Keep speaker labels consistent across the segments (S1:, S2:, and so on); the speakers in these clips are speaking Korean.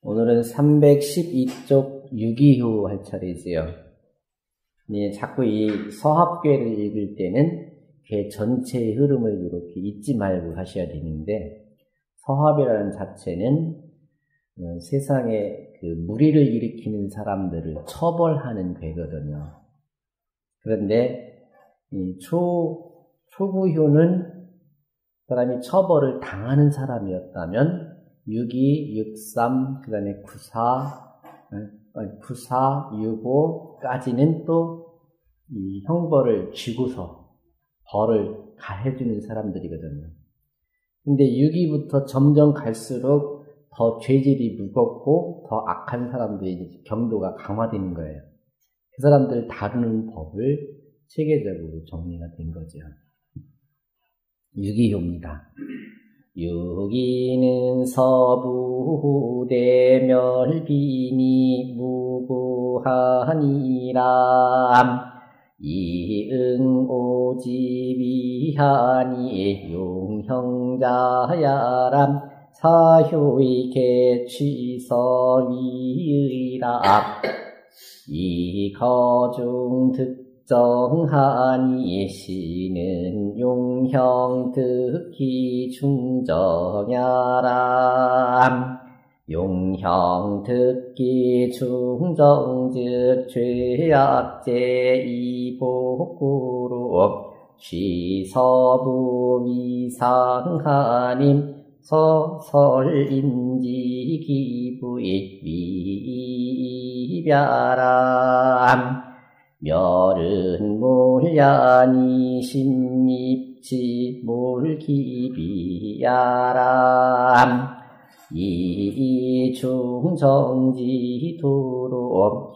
S1: 오늘은 312쪽 유기효 할 차례지요. 자꾸 이 서합괴를 읽을 때는 괴 전체의 흐름을 이렇게 잊지 말고 하셔야 되는데, 서합이라는 자체는 세상에 그 무리를 일으키는 사람들을 처벌하는 괴거든요. 그런데 이 초구효는 사람이 처벌을 당하는 사람이었다면 62, 63, 그 다음에 94, 65까지는 또 이 형벌을 쥐고서 벌을 가해주는 사람들이거든요. 근데 6위부터 점점 갈수록 더 죄질이 무겁고 더 악한 사람들이 경도가 강화되는 거예요. 그 사람들 다루는 법을 체계적으로 정리가 된 거죠. 6위효입니다. 유기는 서부대멸비니 무구하니라. 이응오지비하니 용형자야람. 사효의 개취서위의라. 이거중 득정하니 시는 용형 특기 중정야람. 용형 특기 중정즉 죄악제 이복구로 취서부 위상하님 서설인지 기부의 위벼람. 멸은 몰야니 심입지 몰기비야람. 이중정지도로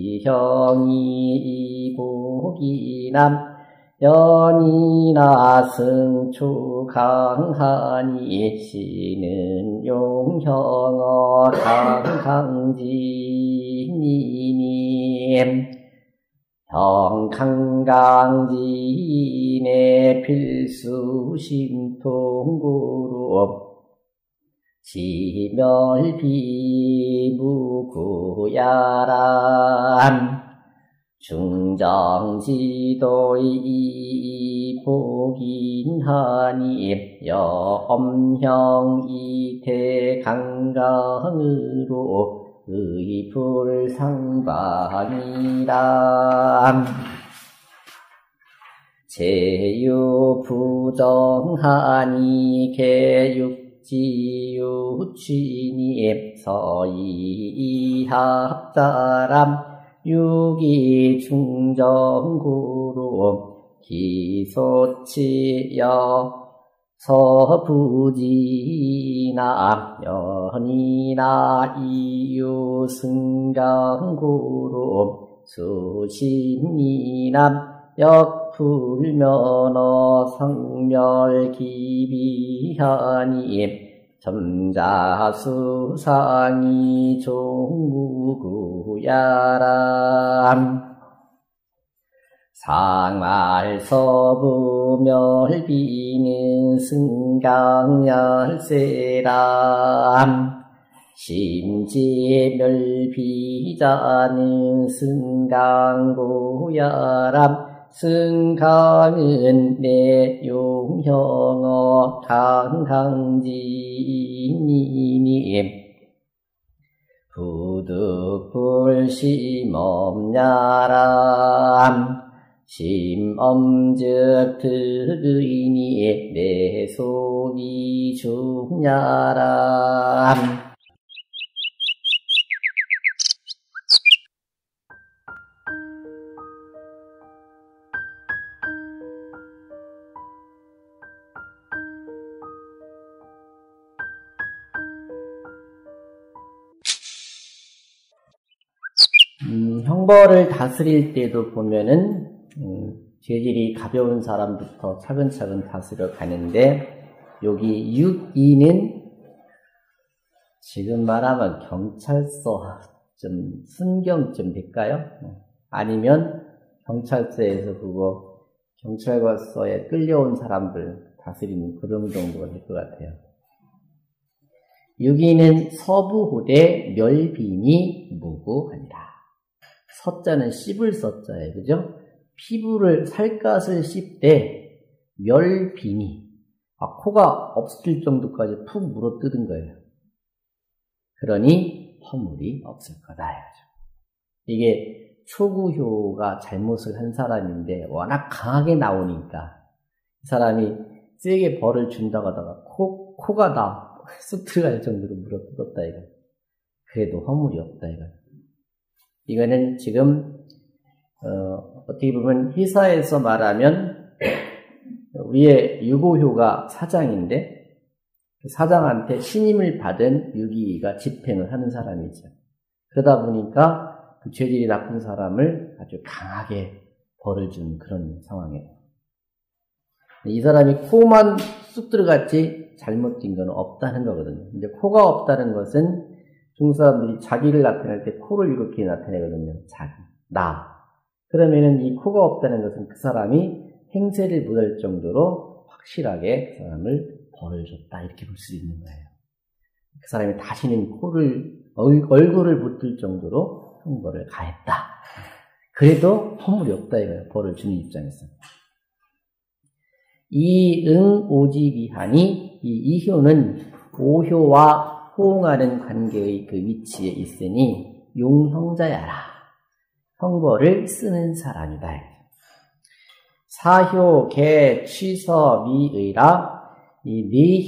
S1: 기형이 이복이남. 연이나 승초 강하니 시는 용형어 강강지니님. 형강강지인의 필수 심통구로 지멸비무구야람. 중정지도의 복인하니 염형 이태강강으로 의불상방이람. 제유부정하니 개육지유취니 서이합자람. 유기중정구로 기소치여 서부지나 연이나 이유승강구로 수신이남. 역불면허 성멸기비하니 점자수상이 종무구야람. 상말서부멸비는 승강열세람. 심지멸비자는 승강구야람. 승강은 내 용형어 강강지니님. 부득불심엄야람. 심엄즉 득의니 내 속이 중야람. 형벌을 다스릴 때도 보면은 죄질이 가벼운 사람부터 차근차근 다스려 가는데, 여기 6.2는 지금 말하면 경찰서 순경쯤 될까요? 아니면 경찰서에서 그거 경찰서에 끌려온 사람들 다스리는 그런 정도가 될 것 같아요. 유기는 서부호대 멸빈이 무구하니라. 서자는 씹을 서자예요. 그죠? 피부를, 살갗을 씹되 멸빈이, 코가 없을 정도까지 푹 물어뜯은 거예요. 그러니 허물이 없을 거다. 이게 초구효가 잘못을 한 사람인데 워낙 강하게 나오니까 이 사람이 세게 벌을 준다고 하다가 코가 다 쑥 들어갈 정도로 물어뜯었다 이거. 그래도 허물이 없다 이거. 이거는 지금 어떻게 보면 희사에서 말하면 위에 유고효가 사장인데 사장한테 신임을 받은 유기가 집행을 하는 사람이죠. 그러다 보니까 그 죄질이 나쁜 사람을 아주 강하게 벌을 준 그런 상황이에요. 이 사람이 코만 쑥 들어갔지 잘못된 건 없다는 거거든요. 근데 코가 없다는 것은 중국 사람들이 자기를 나타낼 때 코를 이렇게 나타내거든요. 나. 그러면은 이 코가 없다는 것은 그 사람이 행세를 못할 정도로 확실하게 그 사람을 벌을 줬다. 이렇게 볼 수 있는 거예요. 그 사람이 다시는 얼굴을 못 들 정도로 형벌을 가했다. 그래도 허물이 없다 이거예요. 벌을 주는 입장에서. 이응오지비하니 이 이효는 오효와 호응하는 관계의 그 위치에 있으니 용형자야라. 형벌을 쓰는 사람이다. 사효, 개, 취서, 미의라. 이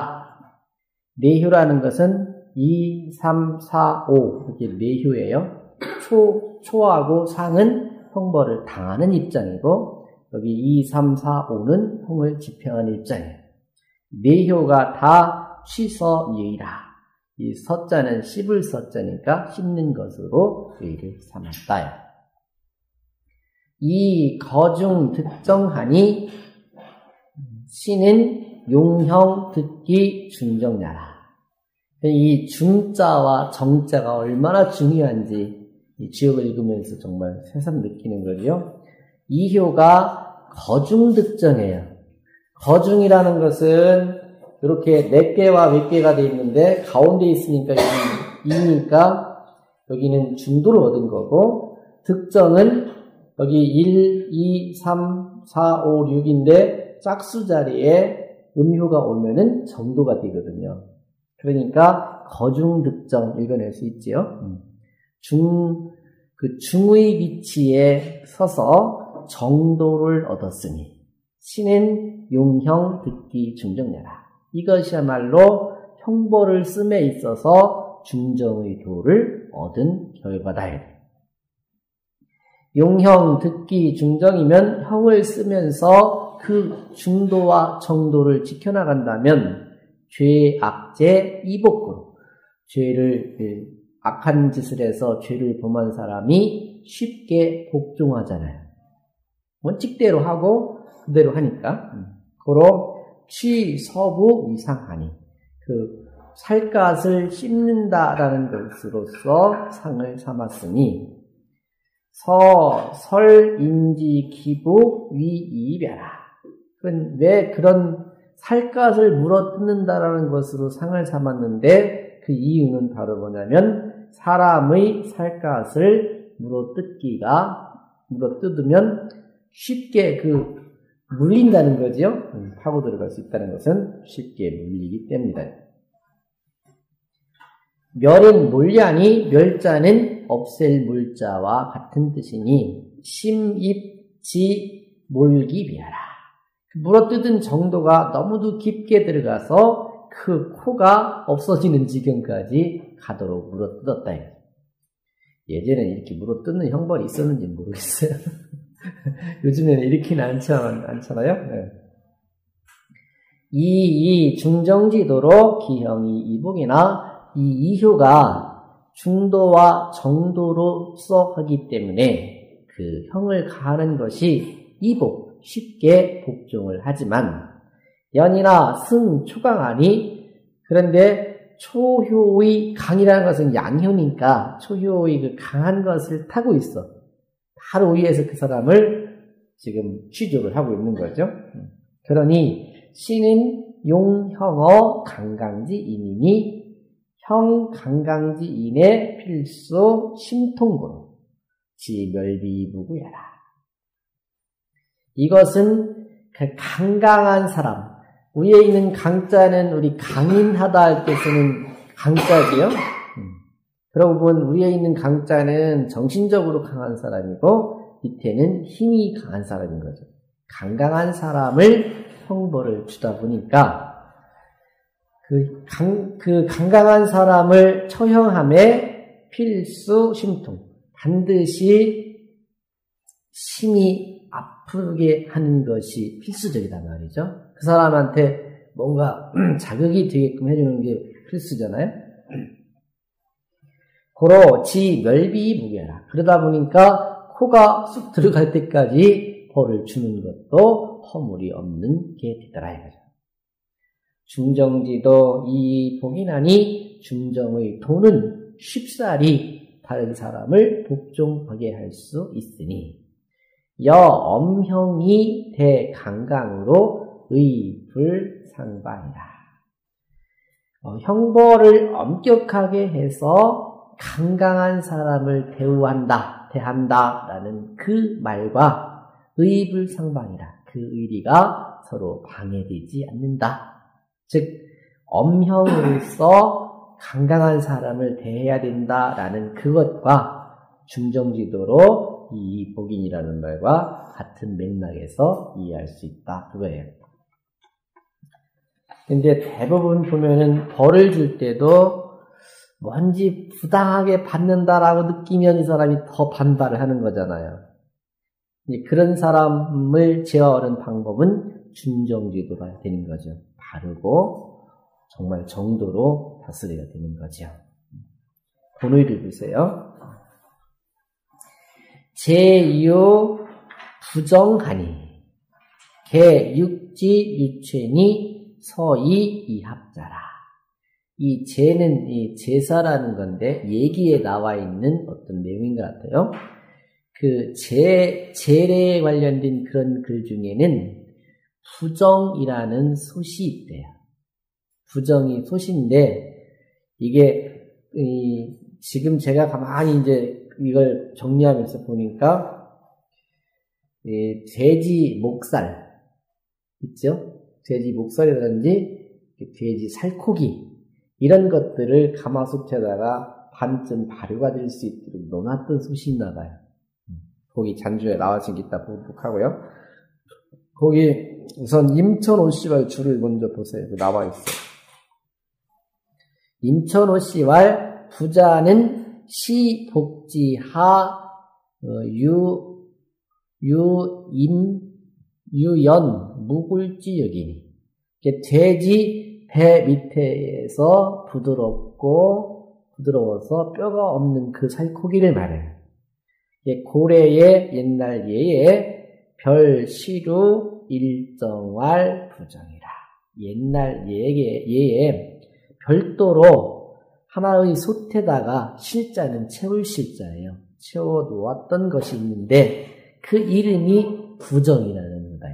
S1: 네효라는 것은 2, 3, 4, 5 이렇게 네효예요. 초하고 상은 형벌을 당하는 입장이고 여기 2, 3, 4, 5는 형을 집행하는 입장이에요. 네효가 다 취서, 미의라. 이 서자는 씹을 서자니까 씹는 것으로 의를 삼았다. 이 거중 득정하니 신은 용형 듣기 중정야라. 이 중자와 정자가 얼마나 중요한지 이 지역을 읽으면서 정말 새삼 느끼는 거죠. 이효가 거중득정이에요. 거중이라는 것은 이렇게 4개와 몇 개가 되어 있는데 가운데 있으니까 이니까 여기는 중도를 얻은 거고 득정은 여기 1, 2, 3, 4, 5, 6인데 짝수 자리에 음효가 오면은 정도가 되거든요. 그러니까 거중득정 읽어낼 수 있지요. 중의 위치에 서서 정도를 얻었으니 신은 용형 듣기 중정야라. 이것이야말로 형벌을 씀에 있어서 중정의 도를 얻은 결과다. 용형 듣기 중정이면 형을 쓰면서 그 중도와 정도를 지켜나간다면 죄, 악죄, 이복으로 악한 짓을 해서 죄를 범한 사람이 쉽게 복종하잖아요. 원칙대로 하고 그대로 하니까. 그로 취서부 이상하니 그 살갗을 씹는다라는 것으로서 상을 삼았으니 설인지 기부 위이별라. 그건 왜 그런 살갗을 물어뜯는다라는 것으로 상을 삼았는데 그 이유는 바로 뭐냐면 사람의 살갗을 물어뜯으면 쉽게 물린다는 거죠. 파고 들어갈 수 있다는 것은 쉽게 물리기 때문이다. 멸은 몰량이 멸자는 없앨 물자와 같은 뜻이니 심입지 몰기비하라. 물어뜯은 정도가 너무도 깊게 들어가서 그 코가 없어지는 지경까지 가도록 물어뜯었다. 예전에는 이렇게 물어뜯는 형벌이 있었는지 모르겠어요. 요즘에는 이렇게는 않잖아요. 네. 이 중정지도로 기형이 이복이나 이 이효가 중도와 정도로서 하기 때문에 그 형을 가하는 것이 이복, 쉽게 복종을 하지만 연이나 승, 초강하니 그런데 초효의 강이라는 것은 양효니까 초효의 그 강한 것을 타고 있어. 바로 위에서 그 사람을 지금 취조를 하고 있는 거죠. 그러니 신은 용형어 강강지 이민이 형 강강지인의 필수 심통고로 지멸비무구야라. 이것은 그 강강한 사람, 위에 있는 강자는 우리 강인하다 할 때 쓰는 강자지요. 그러고 보면 위에 있는 강자는 정신적으로 강한 사람이고 밑에는 힘이 강한 사람인 거죠. 강강한 사람을 형벌을 주다 보니까 그 강강한 사람을 처형함에 필수 심통, 반드시 심히 아프게 하는 것이 필수적이단 말이죠. 그 사람한테 뭔가 자극이 되게끔 해주는 게 필수잖아요. 고로 지멸비무게라. 그러다 보니까 코가 쑥 들어갈 때까지 벌을 주는 것도 허물이 없는 게 되더라 이거죠. 중정지도 이 복이나니 중정의 도는 쉽사리 다른 사람을 복종하게 할 수 있으니 엄형이 대강강으로 의불상방이다. 형벌을 엄격하게 해서 강강한 사람을 대한다라는 그 말과 의불상방이다. 그 의리가 서로 방해되지 않는다. 즉 엄형으로서 강강한 사람을 대해야 된다라는 그것과 중정지도로 이 복인이라는 말과 같은 맥락에서 이해할 수 있다. 그거예요. 근데 대부분 보면은 벌을 줄 때도 뭔지 부당하게 받는다라고 느끼면 이 사람이 더 반발을 하는 거잖아요. 그런 사람을 제어하는 방법은 중정지도가 되는 거죠. 바르고 정말 정도로 다스려야 되는 거죠. 본의를 보세요. 제유 부정하니 개육지 유체니 서이 이합자라. 이 제는 이 제사라는 건데 얘기에 나와 있는 어떤 내용인 것 같아요. 그 제례에 관련된 그런 글 중에는 부정이라는 솥이 있대요. 부정이 솥인데 이게 지금 제가 가만히 이제 이걸 정리하면서 보니까 돼지 목살 있죠? 돼지 목살이라든지 돼지 살코기 이런 것들을 가마솥에다가 반쯤 발효가 될 수 있도록 넣어놨던 솥이 있나 봐요. 거기 잔주에 나와진 게 있다 보고요. 거기 우선 임천오씨왈 줄을 먼저 보세요. 나와 있어요. 임천오씨왈 부자는 시복지하 유연 무굴지 여기니. 돼지 배 밑에서 부드러워서 뼈가 없는 그 살코기를 말해요. 고래의 옛날 예에 별시루 일정왈 부정이라. 옛날 예에 별도로 하나의 솥에다가 실자는 채울 실자예요. 채워놓았던 것이 있는데 그 이름이 부정이라는 거다.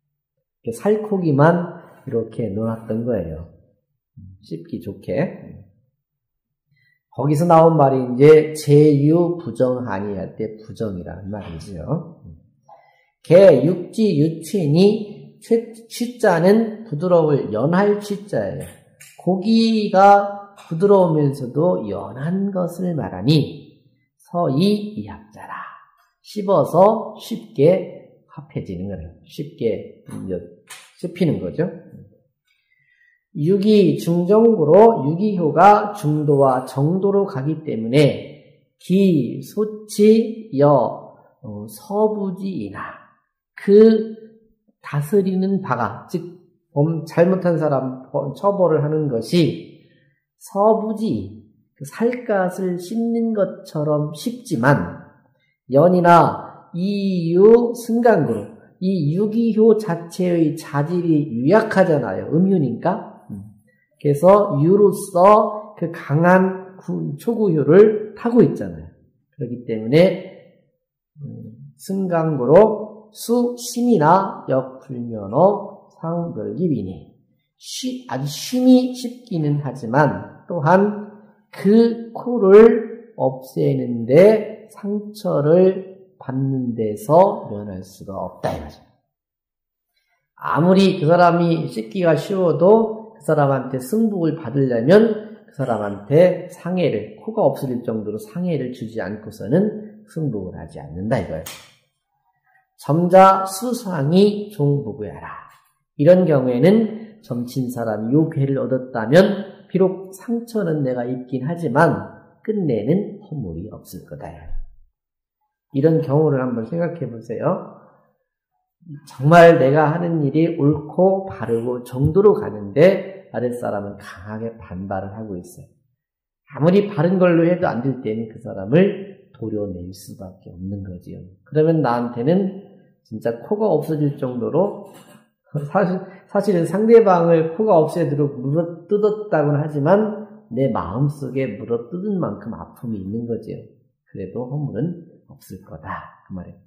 S1: 살코기만 이렇게 놓았던 거예요. 씹기 좋게. 거기서 나온 말이 이제 제유 부정하니 할 때 부정이라는 말이죠. 개 육지 유치니 취자는 부드러울 연할 취자예요. 고기가 부드러우면서도 연한 것을 말하니 서이 이합자라. 씹어서 쉽게 합해지는 거예요. 쉽게 씹히는 거죠. 유기 중정구로 유기효가 중도와 정도로 가기 때문에 기, 소치, 서부지이나 그 다스리는 바가 즉 잘못한 사람 처벌을 하는 것이 서부지 그 살갗을 씹는 것처럼 쉽지만 연이나 이유 승강구로 이 유기효 자체의 자질이 유약하잖아요. 음유니까. 그래서 유로서 그 강한 초구효를 타고 있잖아요. 그렇기 때문에 승강구로 수심이나 역불면허 상별기비니 아주 심히 쉽기는 하지만 또한 그 코를 없애는데 상처를 받는 데서 면할 수가 없다 이거죠. 아무리 그 사람이 씻기가 쉬워도 그 사람한테 승복을 받으려면 그 사람한테 상해를, 코가 없어질 정도로 상해를 주지 않고서는 승복을 하지 않는다 이거예요. 점자 수상이 종부구야라. 이런 경우에는 점친 사람이 요 괴를 얻었다면 비록 상처는 내가 입긴 하지만 끝내는 허물이 없을 거다. 이런 경우를 한번 생각해 보세요. 정말 내가 하는 일이 옳고 바르고 정도로 가는데 아랫사람은 강하게 반발을 하고 있어요. 아무리 바른 걸로 해도 안 될 때는 그 사람을 도려낼 수밖에 없는 거지요. 그러면 나한테는 진짜 코가 없어질 정도로 사실은 상대방을 코가 없애도록 물어뜯었다고는 하지만 내 마음속에 물어뜯은 만큼 아픔이 있는 거지요. 그래도 허물은 없을 거다. 그 말이에요.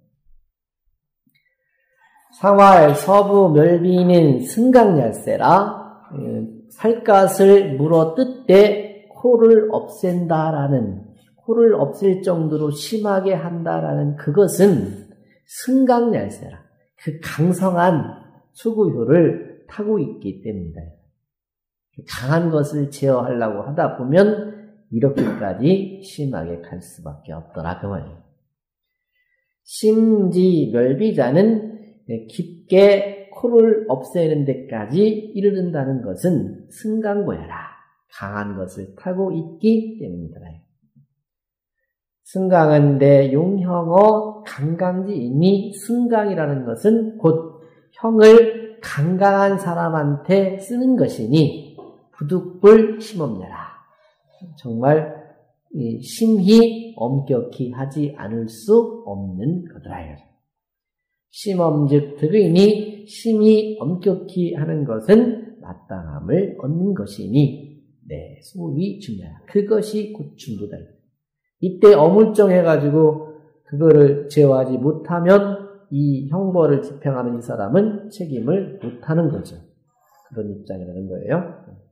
S1: 상활 서부 멸비는 승강열쇠라. 살갗을 물어뜯되 코를 없앤다라는, 코를 없앨 정도로 심하게 한다라는 그것은 승강열쇠라. 그 강성한 수구효를 타고 있기 때문이다. 강한 것을 제어하려고 하다 보면 이렇게까지 심하게 갈 수밖에 없더라 그 말이에요. 심지 멸비자는 깊게 코를 없애는 데까지 이르른다는 것은 승강고야라. 강한 것을 타고 있기 때문이다. 승강은 내 용형어 강강지이니 승강이라는 것은 곧 형을 강강한 사람한테 쓰는 것이니 부득불 심없냐라. 정말 심히 엄격히 하지 않을 수 없는 거더라. 심엄즉 득이니 심히 엄격히 하는 것은 마땅함을 얻는 것이니 네, 소위 중요하다. 그것이 곧 중도다. 이때 어물쩡해가지고 그거를 제어하지 못하면 이 형벌을 집행하는 이 사람은 책임을 못하는 거죠. 그런 입장이라는 거예요.